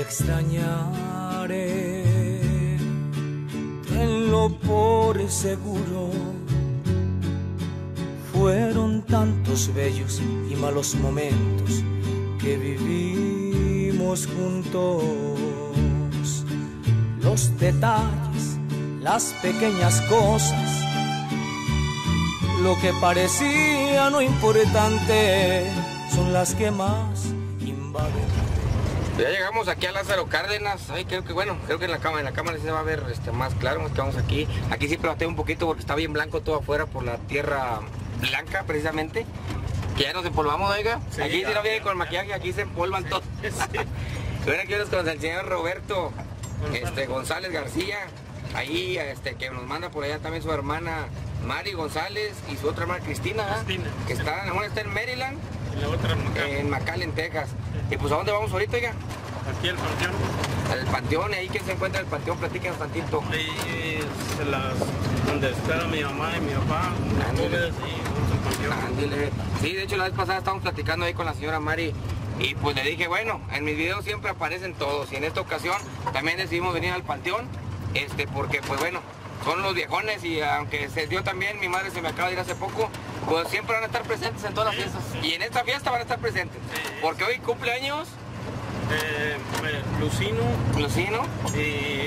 extrañaré, tenlo por seguro. Fueron tantos bellos y malos momentos que vivimos juntos. Los detalles, las pequeñas cosas, lo que parecía no importante, son las que más invaden. Ya llegamos aquí a Lázaro Cárdenas. Ay, creo que en la cámara sí se va a ver más claro. Nos quedamos aquí. Aquí sí plateo un poquito porque está bien blanco todo afuera por la tierra blanca precisamente. Que ya nos empolvamos, oiga. Sí, aquí sí no viene con maquillaje, aquí se empolvan todos. Sí. Bueno, aquí nos con el señor Roberto González García. Ahí que nos manda por allá también su hermana Mari González y su otra hermana Cristina. Que está en Maryland. Y la otra en McAllen, Texas. Sí. Y pues ¿a dónde vamos ahorita, oiga? Aquí al panteón. Al panteón, y ahí que se encuentra el panteón, platícanos tantito. Ahí es donde está mi mamá y mi papá, unas nubes y vamos al panteón. Ándale. Sí, de hecho la vez pasada estábamos platicando ahí con la señora Mari y pues le dije, bueno, en mis videos siempre aparecen todos y en esta ocasión también decidimos venir al panteón, porque pues bueno, son los viejones y aunque se dio también, mi madre se me acaba de ir hace poco, pues siempre van a estar presentes en todas las fiestas. Y en esta fiesta van a estar presentes, porque hoy cumpleaños Lucino y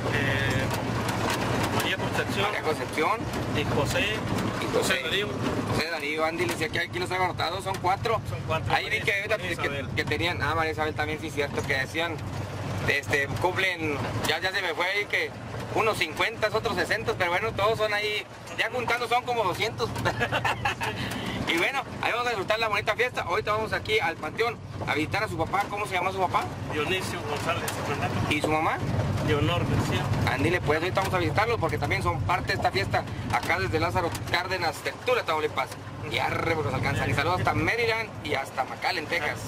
María Concepción y José Darío. José Darío, Andy, les decía que aquí los he anotado, son cuatro. Ahí vi que tenían, María Isabel también, sí, cierto, que decían, cumplen, ya se me fue ahí que unos 50, otros 60, pero bueno, todos son ahí, ya juntando son como 200. Y bueno, ahí vamos a disfrutar la bonita fiesta. Ahorita vamos aquí al panteón a visitar a su papá. ¿Cómo se llama su papá? Dionisio González. ¿Y su mamá? Leonor García. Ándile, pues ahorita vamos a visitarlos porque también son parte de esta fiesta acá desde Lázaro Cárdenas, Tula, Tamaulipas. Y arre, nos alcanzan. Y saludos hasta Maryland y hasta McAllen, Texas.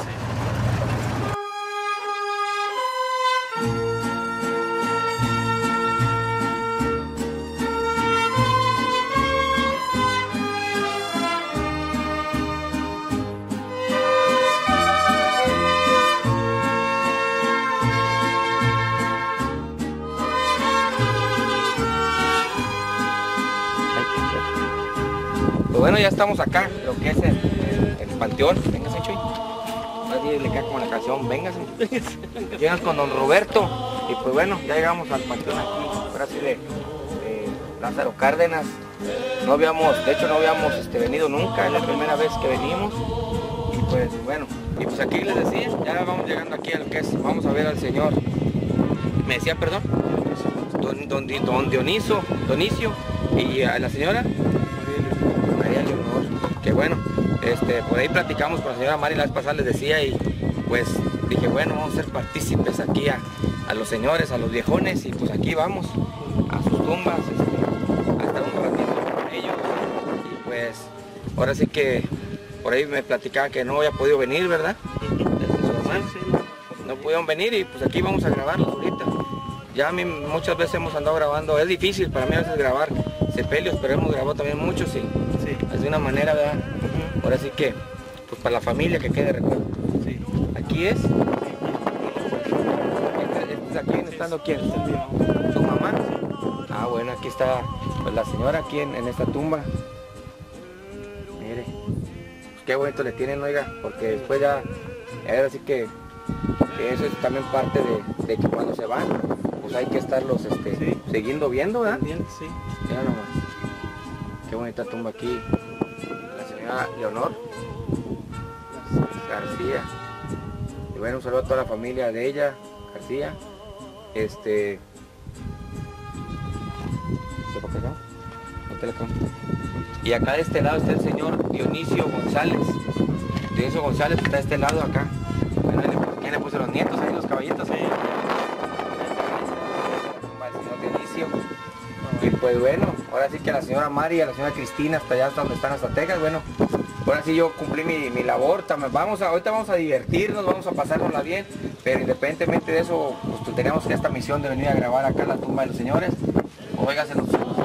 Pues bueno, ya estamos acá, lo que es el panteón. Véngase, Chuy. Nadie le queda como la canción, véngase. Llegas con don Roberto. Y pues bueno, ya llegamos al panteón aquí, ahora sí de Lázaro Cárdenas. No habíamos venido nunca, es la primera vez que venimos. Y pues bueno, y pues aquí les decía, ya vamos llegando aquí a lo que es, vamos a ver al señor. Me decía, perdón, don Dionisio, y a la señora María Leonor, que bueno, por ahí platicamos con la señora Mari la vez pasada, les decía, y pues dije, bueno, vamos a ser partícipes aquí a los señores, a los viejones, y pues aquí vamos a sus tumbas, a estar un ratito con ellos, y pues ahora sí que por ahí me platicaban que no había podido venir, ¿verdad? No pudieron venir y pues aquí vamos a grabarlos ahorita. Ya a mí muchas veces hemos andado grabando, es difícil para mí a veces grabar sepelios, pero hemos grabado también muchos y es de una manera, ¿verdad? Ahora sí que, pues para la familia que quede recuerdo. Sí. Aquí es. ¿Aquí estando quién? ¿Su mamá? Ah, bueno, aquí está pues, la señora aquí en esta tumba. Mire, pues, qué bonito le tienen, oiga, porque después ya, ahora sí que eso es también parte de que cuando se van, pues hay que estarlos siguiendo viendo, ¿verdad? Sí. Mira nomás. Qué bonita tumba aquí. La señora Leonor García. Y bueno, un saludo a toda la familia de ella, García. Y acá de este lado está el señor Dionisio González. Dionisio González está de este lado acá. Bueno, ¿quién le puso los nietos ahí, los caballitos? Ahí. El señor Dionisio. Y pues bueno, ahora sí que a la señora Mari y a la señora Cristina, hasta allá, hasta donde están, hasta Texas, bueno, ahora sí yo cumplí mi labor. Ahorita vamos a divertirnos, vamos a pasárnosla bien, pero independientemente de eso, pues teníamos que esta misión de venir a grabar acá la tumba de los señores. Óigase los señores.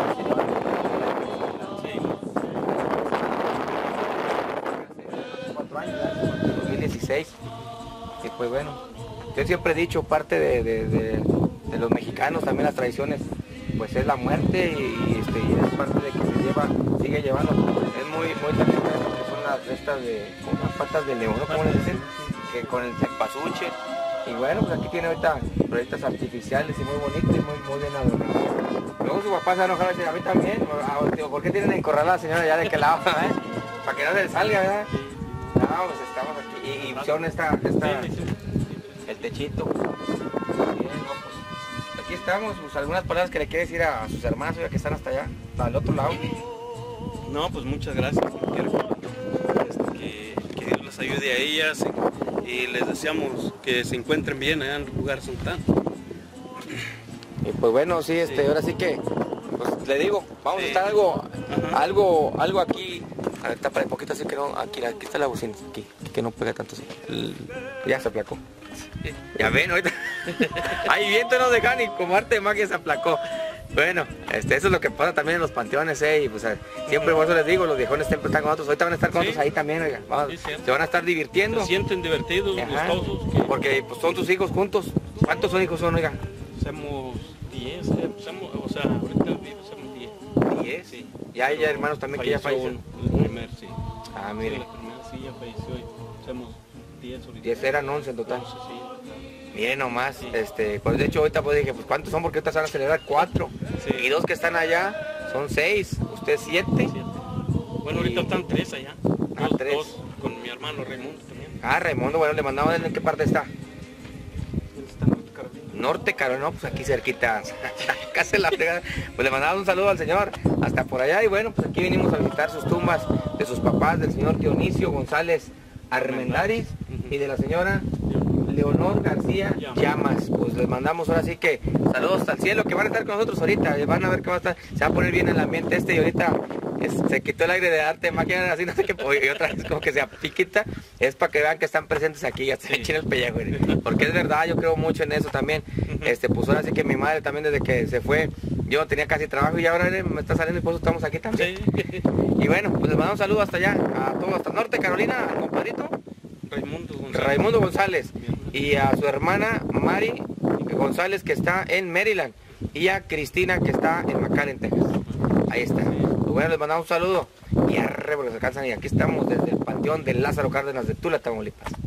4 años, 2016. Y pues bueno, yo siempre he dicho, parte de los mexicanos, también las tradiciones, pues es la muerte y es parte de que sigue llevando. Es muy también que son las unas patas de león, ¿no? ¿Cómo les dicen? Que con el cempasúchil. Y bueno, pues aquí tiene ahorita proyectos artificiales y muy bonitos y muy bien adornados. Luego su papá se va a enojar y dice, a mí también. ¿Por qué tienen encorralada a la señora ya de qué lado? Para que no se le salga, ¿verdad? No, pues estamos aquí. Y son el techito. Bien, no, pues aquí estamos. Pues algunas palabras que le quiere decir a sus hermanos ya que están hasta allá, al otro lado. No, pues muchas gracias. Que Dios les ayude a ellas y les deseamos que se encuentren bien allá en el lugar Sultán. Y pues bueno, sí, ahora sí que, pues le digo, vamos a estar algo aquí. A ver, tapa de poquito así que no, aquí está la bocina, aquí, que no pega tanto así. Ya se aplacó. Ya ven, ahorita. Hay viento, no dejan ni como arte de magia se aplacó. Bueno, eso es lo que pasa también en los panteones, y pues siempre por eso les digo, los viejones siempre están con nosotros, ahorita van a estar con nosotros ahí también, oiga, se van a estar divirtiendo. Se sienten divertidos, gustosos. Porque pues son tus hijos juntos. ¿Cuántos son hijos son, oiga? Somos 10, o sea, ahorita somos 10. 10, sí. Y hay hermanos también que ya fallecieron. El primer, sí. Ah, mire. Sí, la primera sí ya falleció y somos 10 ahorita. 10 eran 11 en total. 11, sí. Bien nomás, Sí. Pues de hecho ahorita pues dije, pues ¿cuántos son? Porque ahorita se van a celebrar 4. Sí. Y 2 que están allá son 6, usted 7. 7. Bueno, ahorita están 3 allá. Ah, 3. 2 con mi hermano Raimundo también. Ah, Raimundo, bueno, le mandamos, ¿en qué parte está? Él está en Norte Carolina. Norte Carolina, no, pues aquí cerquita, casi la fregada. Pues le mandamos un saludo al señor, hasta por allá, y bueno, pues aquí venimos a visitar sus tumbas de sus papás, del señor Dionisio González Armendáriz y de la señora Leonor García Llamas. Pues les mandamos ahora sí que saludos al cielo, que van a estar con nosotros ahorita, van a ver que va a estar, se va a poner bien el ambiente y ahorita se quitó el aire de arte de magia, así no sé qué, y otra vez como que se apiquita, es para que vean que están presentes aquí, ya se echen el pellejo, porque es verdad, yo creo mucho en eso también. Pues ahora sí que mi madre también desde que se fue, yo no tenía casi trabajo y ahora me está saliendo y por eso estamos aquí también. Sí. Y bueno, pues les mandamos un saludo hasta allá, a todos, hasta Norte Carolina, al compadrito Raimundo González y a su hermana Mari González, que está en Maryland, y a Cristina, que está en McAllen, Texas. Ahí está. Pues bueno, les mandamos un saludo y arre porque se alcanzan, y aquí estamos desde el panteón de Lázaro Cárdenas de Tula, Tamaulipas.